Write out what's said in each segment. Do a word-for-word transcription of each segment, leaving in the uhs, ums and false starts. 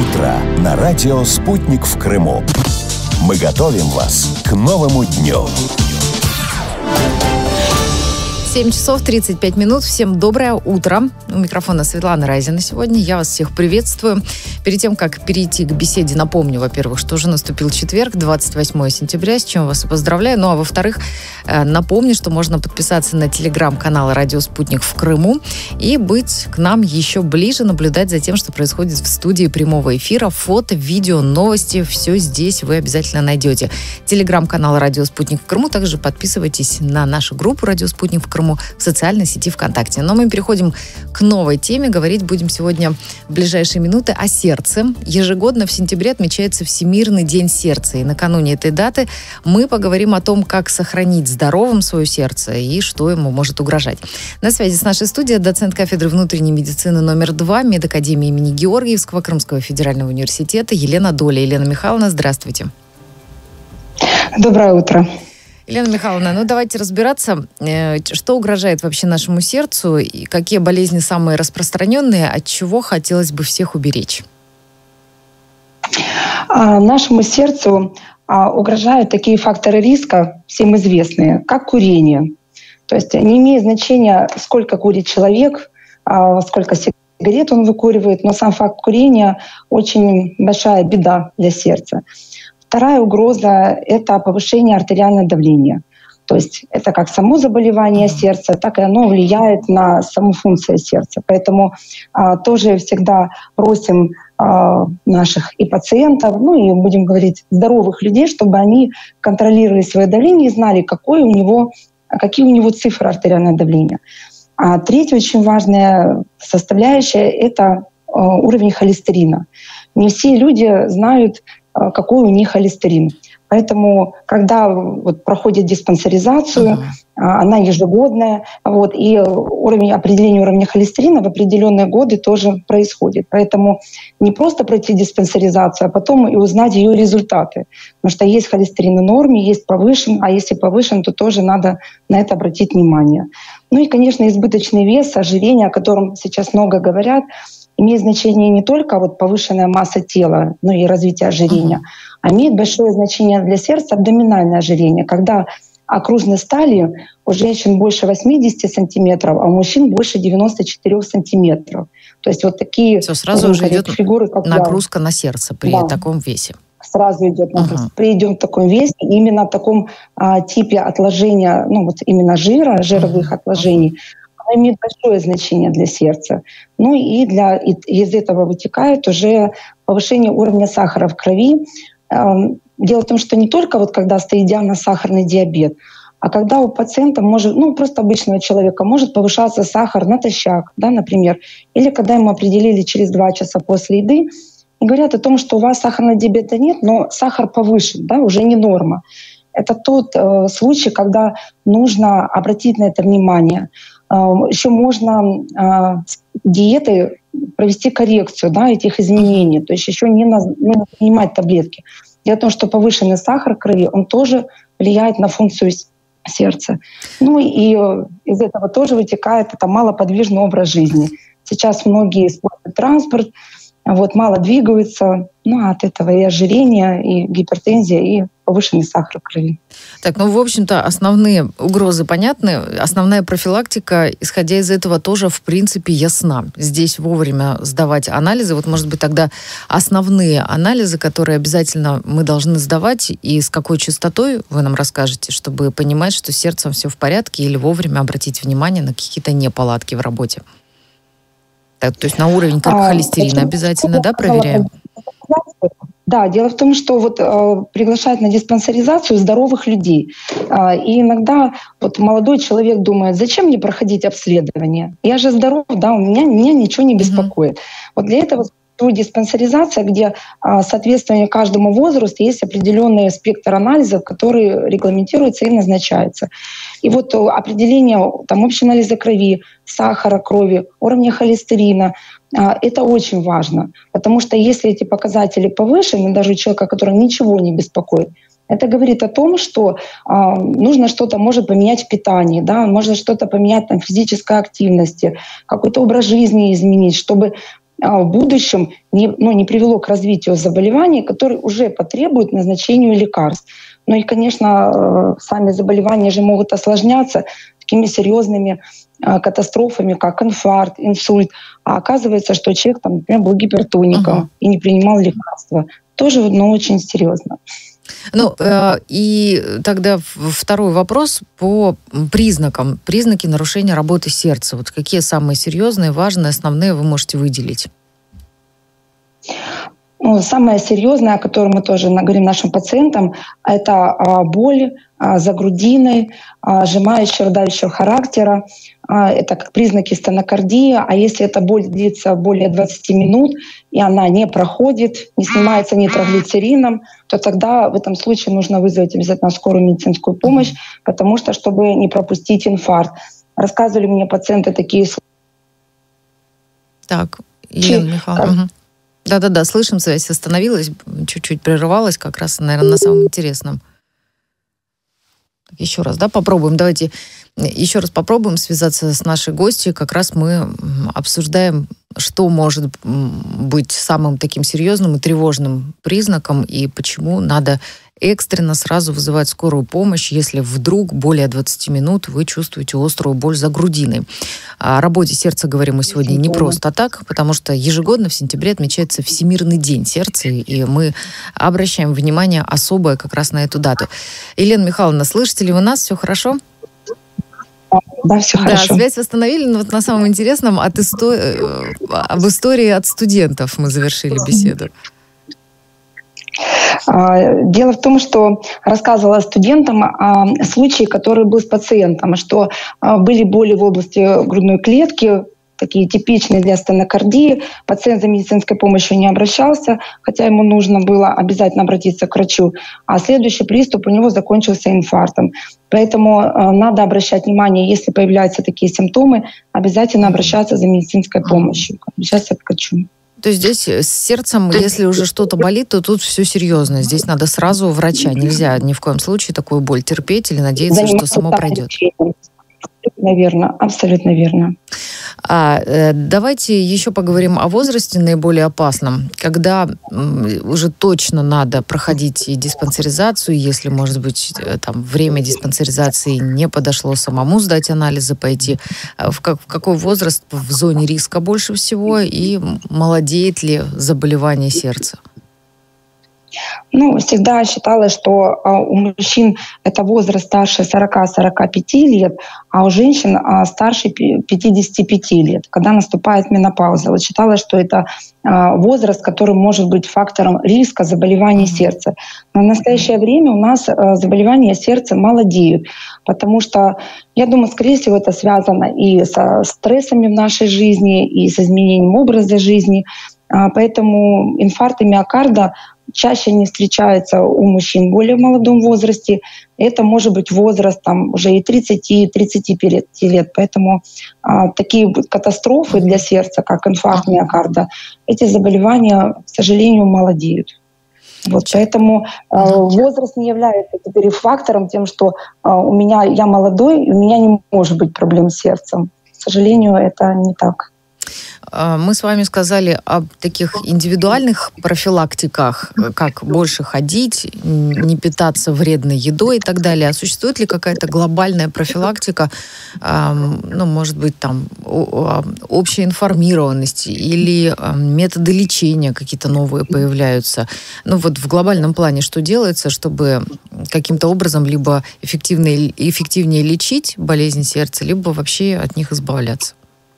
утро на радио «Спутник» в Крыму. Мы готовим вас к новому дню. семь часов тридцать пять минут. Всем доброе утро. У микрофона Светлана Разина сегодня. Я вас всех приветствую. Перед тем, как перейти к беседе, напомню, во-первых, что уже наступил четверг, двадцать восьмое сентября, с чем вас и поздравляю. Ну, а во-вторых, напомню, что можно подписаться на телеграм-канал «Радио Спутник» в Крыму и быть к нам еще ближе, наблюдать за тем, что происходит в студии прямого эфира. Фото, видео, новости, все здесь вы обязательно найдете. Телеграм-канал «Радио Спутник» в Крыму. Также подписывайтесь на нашу группу «Радио Спутник» в Крыму в социальной сети ВКонтакте. Но мы переходим к новой теме. Говорить будем сегодня в ближайшие минуты о сердце. Ежегодно в сентябре отмечается Всемирный день сердца. И накануне этой даты мы поговорим о том, как сохранить здоровым свое сердце и что ему может угрожать. На связи с нашей студией доцент кафедры внутренней медицины номер два Медакадемии имени Георгиевского Крымского федерального университета Елена Доля. Елена Михайловна, здравствуйте. Доброе утро. Елена Михайловна, ну давайте разбираться, что угрожает вообще нашему сердцу и какие болезни самые распространенные, от чего хотелось бы всех уберечь. А, нашему сердцу а, угрожают такие факторы риска, всем известные, как курение. То есть не имеет значения, сколько курит человек, а, сколько сигарет он выкуривает, но сам факт курения очень большая беда для сердца. Вторая угроза — это повышение артериального давления. То есть это как само заболевание сердца, так и оно влияет на саму функцию сердца. Поэтому а, тоже всегда просим а, наших и пациентов, ну и будем говорить здоровых людей, чтобы они контролировали свое давление и знали, какое у него, какие у него цифры артериального давления. А третья очень важная составляющая — это а, уровень холестерина. Не все люди знают, какой у них холестерин. Поэтому, когда вот проходит диспансеризацию, uh-huh. она ежегодная, вот, и уровень, определение уровня холестерина в определенные годы тоже происходит. Поэтому не просто пройти диспансеризацию, а потом и узнать ее результаты. Потому что есть холестерин в норме, есть повышен, а если повышен, то тоже надо на это обратить внимание. Ну и, конечно, избыточный вес, ожирение, о котором сейчас много говорят, имеет значение не только вот повышенная масса тела, но и развитие ожирения, uh-huh. а имеет большое значение для сердца абдоминальное ожирение, когда окружность талии у женщин больше восемьдесят сантиметров, а у мужчин больше девяносто четыре сантиметров. То есть вот такие Все, сразу уже идет фигуры, как нагрузка я. на сердце при да. таком весе. Сразу идет нагрузка. Uh-huh. При идем в таком весе, именно в таком а, типе отложения, ну вот именно жира, жировых uh-huh. отложений, она имеет большое значение для сердца. Ну и, для, и из этого вытекает уже повышение уровня сахара в крови. Дело в том, что не только вот когда стоит диагноз сахарный диабет, а когда у пациента может, ну просто обычного человека может повышаться сахар натощак, да, например, или когда ему определили через два часа после еды и говорят о том, что у вас сахарного диабета нет, но сахар повышен, да, уже не норма. Это тот э, случай, когда нужно обратить на это внимание. Еще можно э, диетой провести коррекцию, да, этих изменений. То есть еще не надо, не надо принимать таблетки. Дело в том, что повышенный сахар в крови, он тоже влияет на функцию сердца. Ну и э, из этого тоже вытекает это малоподвижный образ жизни. Сейчас многие используют транспорт, вот, мало двигаются, ну, от этого и ожирение, и гипертензия, и повышенный сахар в крови. Так, ну, в общем-то, основные угрозы понятны. Основная профилактика, исходя из этого, тоже, в принципе, ясна. Здесь вовремя сдавать анализы. Вот, может быть, тогда основные анализы, которые обязательно мы должны сдавать, и с какой частотой вы нам расскажете, чтобы понимать, что с сердцем все в порядке, или вовремя обратить внимание на какие-то неполадки в работе. Так, то есть на уровень как а, холестерина это, обязательно, да, проверяем? Да, дело в том, что вот э, приглашают на диспансеризацию здоровых людей. Э, и иногда вот молодой человек думает, зачем мне проходить обследование? Я же здоров, да, у меня, меня ничего не беспокоит. Mm-hmm. Вот для этого диспансеризация, где а, соответственно каждому возрасту есть определенный спектр анализов, которые регламентируются и назначаются. И вот определение там, общего анализа крови, сахара крови, уровня холестерина а, — это очень важно, потому что если эти показатели повышены, даже у человека, которого ничего не беспокоит, это говорит о том, что а, нужно что-то, может, поменять в питании, да, можно что-то поменять там, в физической активности, какой-то образ жизни изменить, чтобы в будущем не, ну, не привело к развитию заболеваний, которые уже потребуют назначения лекарств. Ну и, конечно, сами заболевания же могут осложняться такими серьезными катастрофами, как инфаркт, инсульт. А оказывается, что человек, там, например, был гипертоником uh-huh. и не принимал лекарства. Тоже, ну, очень серьезно. Ну, э, и тогда второй вопрос по признакам. Признаки нарушения работы сердца. Вот какие самые серьезные, важные, основные вы можете выделить? Ну, самое серьезное, о котором мы тоже говорим нашим пациентам, это а, боль а, за грудиной, а, сжимающего, давящего характера. А, это как признаки стенокардии. А если эта боль длится более двадцати минут, и она не проходит, не снимается нитроглицерином, то тогда в этом случае нужно вызвать обязательно скорую медицинскую помощь, потому что, чтобы не пропустить инфаркт. Рассказывали мне пациенты такие случаи. Так, Елена Михайловна. Да-да-да, слышим, связь остановилась, чуть-чуть прерывалась, как раз, наверное, на самом интересном. Еще раз, да, попробуем. Давайте еще раз попробуем связаться с нашей гостьей. Как раз мы обсуждаем, что может быть самым таким серьезным и тревожным признаком, и почему надо экстренно сразу вызывать скорую помощь, если вдруг более двадцати минут вы чувствуете острую боль за грудиной. О работе сердца говорим мы сегодня не просто так, потому что ежегодно в сентябре отмечается Всемирный день сердца, и мы обращаем внимание особое как раз на эту дату. Елена Михайловна, слышите ли вы нас? Все хорошо? Да, все хорошо. Да, связь восстановили, но вот на самом интересном от исто... об истории от студентов мы завершили беседу. Дело в том, что рассказывала студентам о случае, который был с пациентом, что были боли в области грудной клетки, такие типичные для стенокардии. Пациент за медицинской помощью не обращался, хотя ему нужно было обязательно обратиться к врачу. А следующий приступ у него закончился инфарктом. Поэтому надо обращать внимание, если появляются такие симптомы, обязательно обращаться за медицинской помощью, обращаться к врачу. То есть здесь с сердцем, если уже что-то болит, то тут все серьезно. Здесь надо сразу врача. Нельзя ни в коем случае такую боль терпеть или надеяться, что само пройдет. Абсолютно верно, абсолютно верно. А, э, давайте еще поговорим о возрасте наиболее опасном, когда м, уже точно надо проходить и диспансеризацию, если, может быть, там время диспансеризации не подошло, самому сдать анализы, пойти. В, как, в какой возраст в зоне риска больше всего и молодеет ли заболевание сердца? Ну, всегда считалось, что а, у мужчин это возраст старше сорока-сорока пяти лет, а у женщин а, старше пятидесяти пяти лет, когда наступает менопауза. Вот считалось, что это а, возраст, который может быть фактором риска заболеваний сердца. Но в настоящее время у нас а, заболевания сердца молодеют, потому что, я думаю, скорее всего, это связано и со стрессами в нашей жизни, и с изменением образа жизни. А, поэтому инфаркты миокарда чаще не встречаются у мужчин в более молодом возрасте. Это может быть возраст там, уже и тридцати-тридцати пяти лет. Поэтому а, такие катастрофы для сердца, как инфаркт миокарда, эти заболевания, к сожалению, молодеют. Вот, поэтому э, возраст не является теперь фактором тем, что э, у меня я молодой, и у меня не может быть проблем с сердцем. К сожалению, это не так. Мы с вами сказали об таких индивидуальных профилактиках, как больше ходить, не питаться вредной едой и так далее. А существует ли какая-то глобальная профилактика, ну, может быть, там, общая информированность или методы лечения какие-то новые появляются? Ну, вот в глобальном плане что делается, чтобы каким-то образом либо эффективнее, эффективнее лечить болезнь сердца, либо вообще от них избавляться?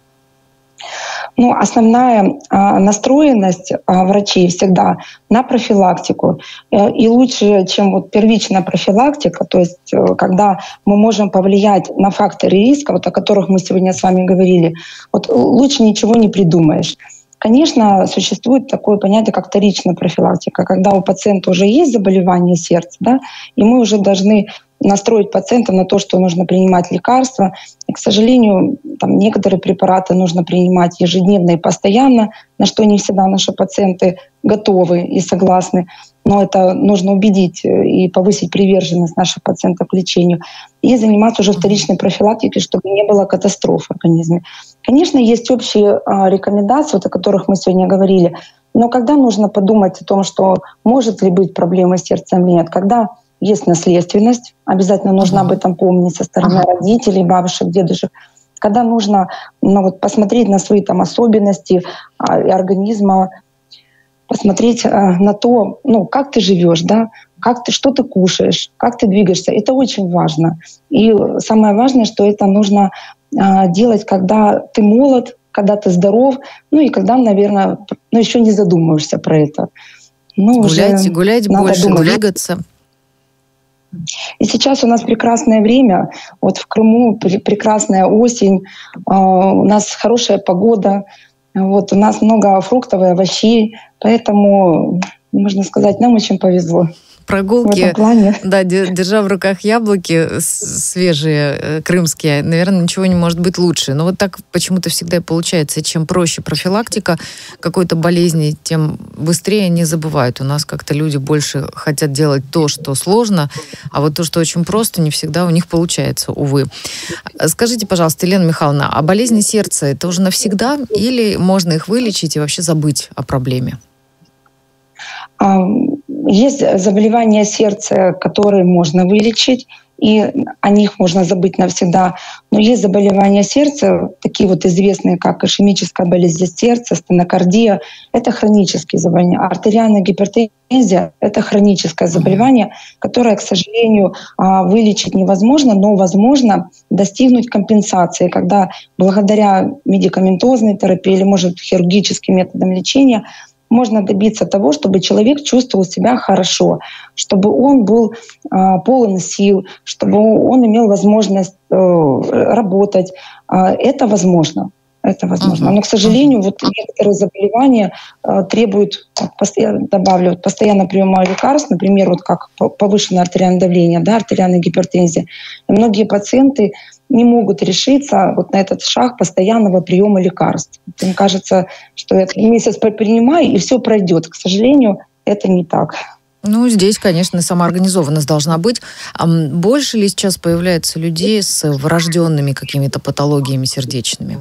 Ну, основная а, настроенность а, врачей всегда на профилактику. И лучше, чем вот первичная профилактика, то есть когда мы можем повлиять на факторы риска, вот о которых мы сегодня с вами говорили, вот лучше ничего не придумаешь. Конечно, существует такое понятие, как вторичная профилактика, когда у пациента уже есть заболевание сердца, да, и мы уже должны настроить пациента на то, что нужно принимать лекарства. И, к сожалению, там некоторые препараты нужно принимать ежедневно и постоянно, на что не всегда наши пациенты готовы и согласны. Но это нужно убедить и повысить приверженность наших пациентов к лечению. И заниматься уже вторичной профилактикой, чтобы не было катастроф в организме. Конечно, есть общие а, рекомендации, вот, о которых мы сегодня говорили, но когда нужно подумать о том, что может ли быть проблема с сердцем или нет, когда есть наследственность, обязательно нужно об этом помнить со стороны ага. родителей, бабушек, дедушек, когда нужно ну, вот, посмотреть на свои там, особенности а, организма, посмотреть а, на то, ну, как ты живешь, да, как ты, что ты кушаешь, как ты двигаешься. Это очень важно. И самое важное, что это нужно а, делать, когда ты молод, когда ты здоров, ну и когда, наверное, ну, еще не задумываешься про это. Ну, гулять, гулять больше, думать. Двигаться. И сейчас у нас прекрасное время. Вот в Крыму прекрасная осень, у нас хорошая погода, вот у нас много фруктов и овощей, поэтому, можно сказать, нам очень повезло. Прогулки, да, держа в руках яблоки свежие, крымские, наверное, ничего не может быть лучше. Но вот так почему-то всегда и получается. Чем проще профилактика какой-то болезни, тем быстрее они забывают. У нас как-то люди больше хотят делать то, что сложно, а вот то, что очень просто, не всегда у них получается, увы. Скажите, пожалуйста, Елена Михайловна, а болезни сердца это уже навсегда или можно их вылечить и вообще забыть о проблеме? Есть заболевания сердца, которые можно вылечить, и о них можно забыть навсегда. Но есть заболевания сердца, такие вот известные, как ишемическая болезнь сердца, стенокардия. Это хронические заболевания. Артериальная гипертензия — это хроническое заболевание, которое, к сожалению, вылечить невозможно, но возможно достигнуть компенсации, когда благодаря медикаментозной терапии или, может, хирургическим методам лечения можно добиться того, чтобы человек чувствовал себя хорошо, чтобы он был э, полон сил, чтобы он имел возможность э, работать. Э, это возможно. Это возможно. Но, к сожалению, вот некоторые заболевания э, требуют, постоянно, добавлю, вот, постоянно приема лекарств, например, вот как повышенное артериальное давление, да, артериальная гипертензия. И многие пациенты не могут решиться вот на этот шаг постоянного приема лекарств. Им кажется, что я месяц принимаю, и все пройдет. К сожалению, это не так. Ну, здесь, конечно, самоорганизованность должна быть. А больше ли сейчас появляется людей с врожденными какими-то патологиями сердечными?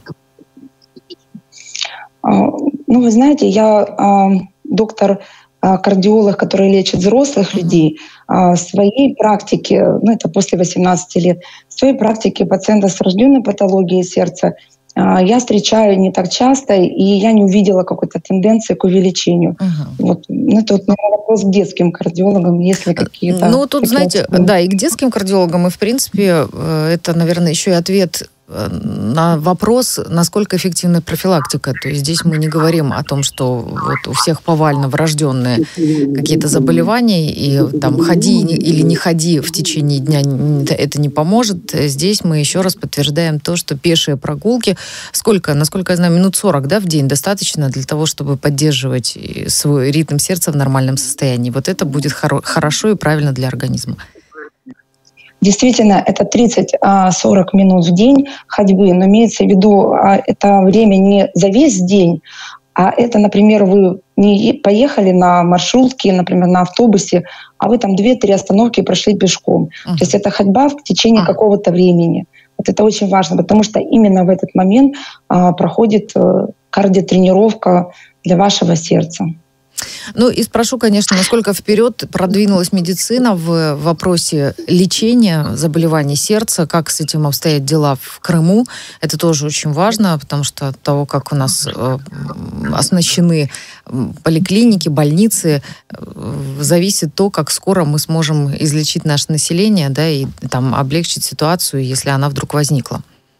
Ну, вы знаете, я доктор кардиолог, который лечит взрослых людей, в своей практике, ну это после восемнадцати лет, в своей практике пациента с врожденной патологией сердца я встречаю не так часто, и я не увидела какой-то тенденции к увеличению. Uh-huh. Вот. Ну, это вот, наверное, вопрос к детским кардиологам, если какие-то... Ну, тут, знаете, да, и к детским кардиологам, и, в принципе, это, наверное, еще и ответ на вопрос, насколько эффективна профилактика. То есть здесь мы не говорим о том, что вот у всех повально врожденные какие-то заболевания, и там ходи или не ходи в течение дня, это не поможет. Здесь мы еще раз подтверждаем то, что пешие прогулки, сколько, насколько я знаю, минут сорок, да, в день достаточно для того, чтобы поддерживать свой ритм сердца в нормальном состоянии. Вот это будет хоро- хорошо и правильно для организма. Действительно, это тридцать-сорок минут в день ходьбы, но имеется в виду, это время не за весь день, а это, например, вы не поехали на маршрутке, например, на автобусе, а вы там две-три остановки прошли пешком. Uh-huh. То есть это ходьба в течение uh-huh. какого-то времени. Вот это очень важно, потому что именно в этот момент а, проходит а, кардиотренировка для вашего сердца. Ну и спрошу, конечно, насколько вперед продвинулась медицина в вопросе лечения заболеваний сердца, как с этим обстоят дела в Крыму. Это тоже очень важно, потому что от того, как у нас э, оснащены поликлиники, больницы, э, зависит то, как скоро мы сможем излечить наше население, да, и там облегчить ситуацию, если она вдруг возникла.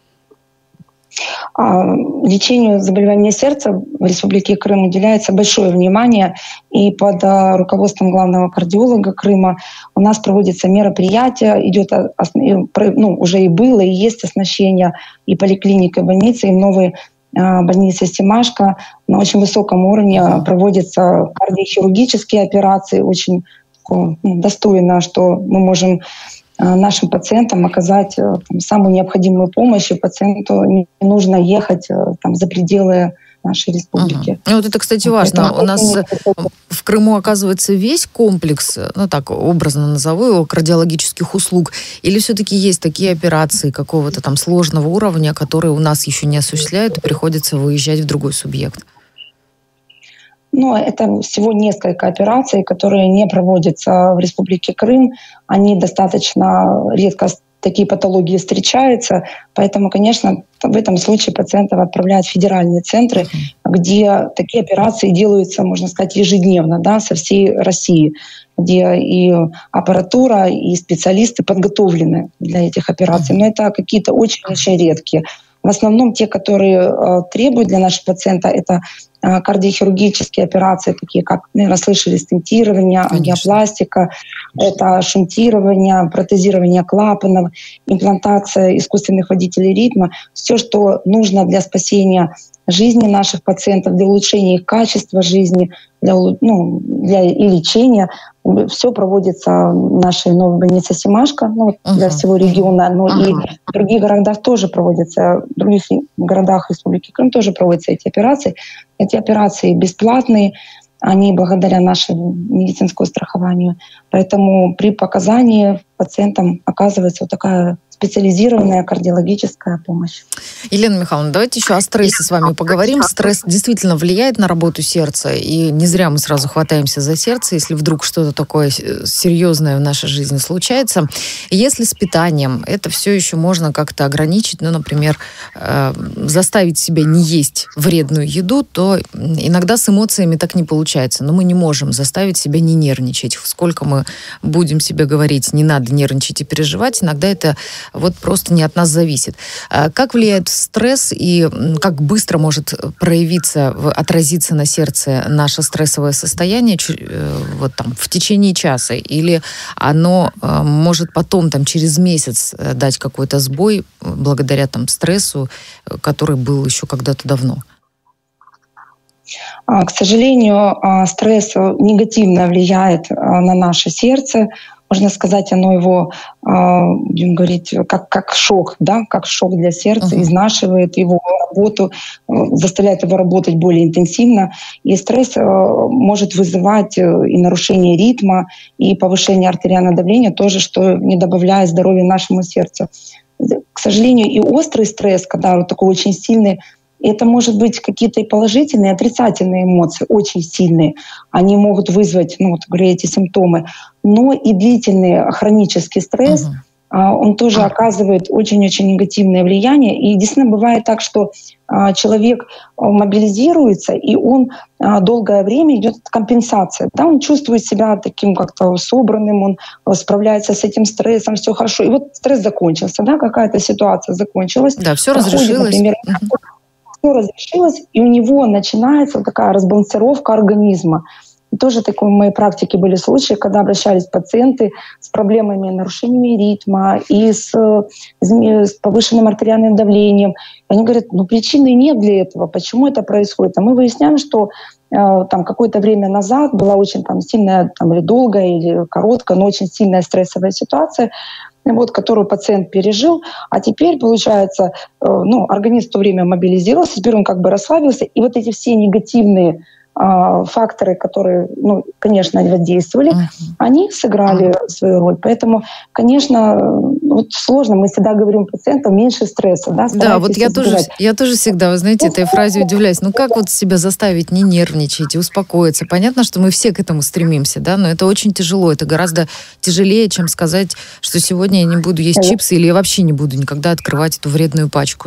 Лечению заболевания сердца в Республике Крым уделяется большое внимание, и под руководством главного кардиолога Крыма у нас проводятся мероприятия, идет, ну, уже и было, и есть оснащение и поликлиник, и больницы, и новые больницы Семашко. На очень высоком уровне проводятся кардиохирургические операции, очень ну, достойно, что мы можем нашим пациентам оказать там, самую необходимую помощь, и пациенту не нужно ехать там, за пределы нашей республики. Угу. Вот это, кстати, важно. Поэтому у нас в Крыму, оказывается, весь комплекс, ну так образно назову его, кардиологических услуг, или все-таки есть такие операции какого-то там сложного уровня, которые у нас еще не осуществляют, и приходится выезжать в другой субъект? Но это всего несколько операций, которые не проводятся в Республике Крым. Они достаточно редко, такие патологии встречаются. Поэтому, конечно, в этом случае пациентов отправляют в федеральные центры, где такие операции делаются, можно сказать, ежедневно, да, со всей России, где и аппаратура, и специалисты подготовлены для этих операций. Но это какие-то очень-очень редкие. В основном те, которые э, требуют для наших пациентов, это э, кардиохирургические операции, такие как, наверное, слышали, стентирование, ангиопластика, это шунтирование, протезирование клапанов, имплантация искусственных водителей ритма. Все, что нужно для спасения жизни наших пациентов, для улучшения их качества жизни, для, ну, для и лечения. Все проводится в нашей новой больнице «Семашко», ну, uh-huh. для всего региона, но uh-huh. и в других городах тоже проводятся, в других городах Республики Крым тоже проводятся эти операции. Эти операции бесплатные, они благодаря нашему медицинскому страхованию. Поэтому при показании пациентам оказывается вот такая специализированная кардиологическая помощь. Елена Михайловна, давайте еще о стрессе с вами поговорим. Стресс действительно влияет на работу сердца, и не зря мы сразу хватаемся за сердце, если вдруг что-то такое серьезное в нашей жизни случается. Если с питанием это все еще можно как-то ограничить, ну, например, э, заставить себя не есть вредную еду, то иногда с эмоциями так не получается. Но мы не можем заставить себя не нервничать. Сколько мы будем себе говорить, не надо нервничать и переживать, иногда это вот просто не от нас зависит. Как влияет стресс и как быстро может проявиться, отразиться на сердце наше стрессовое состояние вот там в течение часа? Или оно может потом там через месяц дать какой-то сбой благодаря там стрессу, который был еще когда-то давно? К сожалению, стресс негативно влияет на наше сердце. Можно сказать, оно его, будем говорить, как, как шок, да, как шок для сердца, uh-huh. изнашивает его работу, заставляет его работать более интенсивно. И стресс может вызывать и нарушение ритма, и повышение артериального давления, тоже, что не добавляет здоровья нашему сердцу. К сожалению, и острый стресс, когда вот такой очень сильный, это может быть какие-то и положительные, и отрицательные эмоции, очень сильные. Они могут вызвать, ну, вот, говорю, эти симптомы. Но и длительный хронический стресс, uh-huh. он тоже uh-huh. оказывает очень-очень негативное влияние. И действительно бывает так, что человек мобилизируется, и он долгое время идет компенсация. Да, он чувствует себя таким как-то собранным, он справляется с этим стрессом, все хорошо. И вот стресс закончился, да, какая-то ситуация закончилась. Да, все разрешилось. Например, uh-huh. разрешилось, и у него начинается такая разбалансировка организма. И тоже такой в моей практике были случаи, когда обращались пациенты с проблемами, нарушениями ритма и с, с повышенным артериальным давлением. И они говорят, ну причины нет для этого, почему это происходит? А мы выясняем, что э, там какое-то время назад была очень там, сильная, там, или долгая, или короткая, но очень сильная стрессовая ситуация, вот, которую пациент пережил, а теперь, получается, э, ну, организм в то время мобилизировался, теперь он как бы расслабился, и вот эти все негативные э, факторы, которые, ну, конечно, воздействовали, uh-huh. они сыграли uh-huh. свою роль. Поэтому, конечно, вот сложно, мы всегда говорим пациентам меньше стресса. Да, да, вот я тоже, я тоже всегда, вы знаете, этой фразе удивляюсь. Ну как вот себя заставить не нервничать и успокоиться? Понятно, что мы все к этому стремимся, да, но это очень тяжело. Это гораздо тяжелее, чем сказать, что сегодня я не буду есть uh-huh. чипсы или я вообще не буду никогда открывать эту вредную пачку.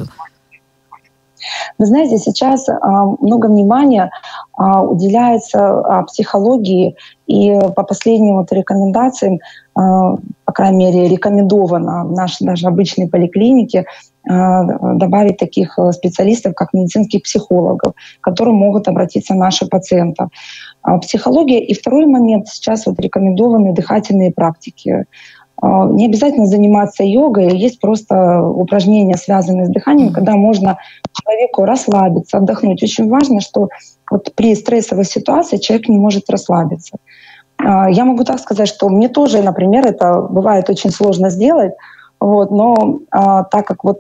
Вы знаете, сейчас а, много внимания а, уделяется а, психологии, и по последним вот рекомендациям, а, по крайней мере, рекомендовано в нашей даже обычной поликлинике а, добавить таких специалистов, как медицинских психологов, к которым могут обратиться наши пациенты. А, психология. И второй момент, сейчас вот рекомендованы дыхательные практики. Не обязательно заниматься йогой, есть просто упражнения, связанные с дыханием, когда можно человеку расслабиться, отдохнуть. Очень важно, что вот при стрессовой ситуации человек не может расслабиться. Я могу так сказать, что мне тоже, например, это бывает очень сложно сделать, вот, но а, так как вот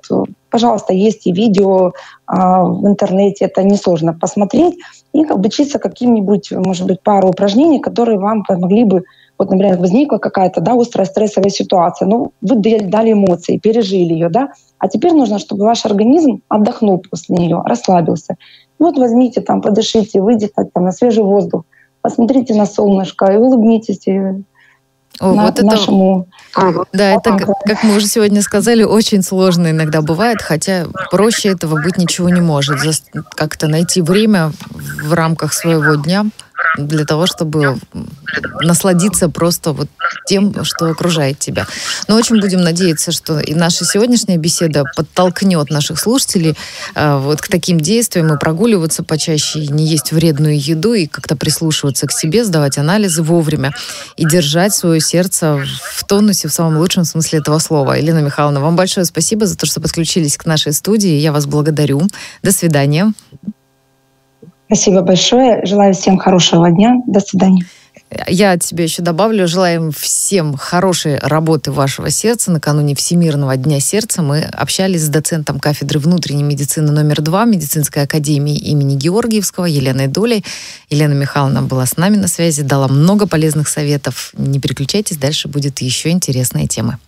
пожалуйста, есть и видео а, в интернете, это несложно посмотреть и обучиться каким-нибудь, может быть, пару упражнений, которые вам помогли бы. Вот, например, возникла какая-то, да, острая стрессовая ситуация, ну, вы дали эмоции, пережили ее, да, а теперь нужно, чтобы ваш организм отдохнул после нее, расслабился. И вот возьмите, там, подышите, выйдите там, на свежий воздух, посмотрите на солнышко и улыбнитесь. И О, на, вот это, нашему... Да, это, как мы уже сегодня сказали, очень сложно иногда бывает, хотя проще этого быть ничего не может. Как-то найти время в рамках своего дня для того, чтобы насладиться просто вот тем, что окружает тебя. Но очень будем надеяться, что и наша сегодняшняя беседа подтолкнет наших слушателей э, вот к таким действиям и прогуливаться почаще, и не есть вредную еду, и как-то прислушиваться к себе, сдавать анализы вовремя и держать свое сердце в тонусе в самом лучшем смысле этого слова. Елена Михайловна, вам большое спасибо за то, что подключились к нашей студии. Я вас благодарю. До свидания. Спасибо большое. Желаю всем хорошего дня. До свидания. Я от себя еще добавлю, желаем всем хорошей работы вашего сердца. Накануне Всемирного дня сердца мы общались с доцентом кафедры внутренней медицины номер два Медицинской академии имени Георгиевского Еленой Долей. Елена Михайловна была с нами на связи, дала много полезных советов. Не переключайтесь, дальше будет еще интересные темы.